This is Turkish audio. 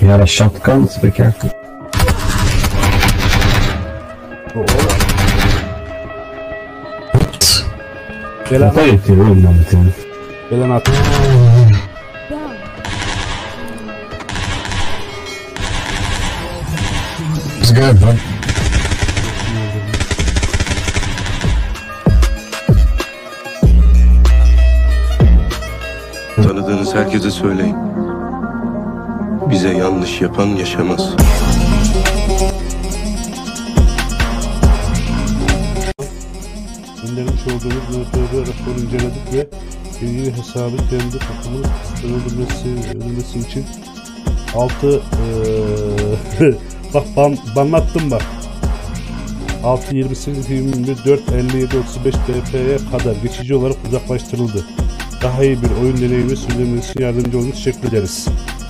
You had a shotgun, so be careful. Gelen at. Gelen at. It's good, bud. Tanıdığınız herkese söyleyin. Bize yanlış yapan yaşamaz. Göndermiş olduğumuz NPB raporu inceledik ve ilgili hesabı kendi takımının öldürmesi için 6 bak banlattım bak 6.28.21.4.57.35 BP'ye kadar geçici olarak uzaklaştırıldı. Daha iyi bir oyun deneyimi sürdürmesi yardımcı olun. Teşekkür ederiz.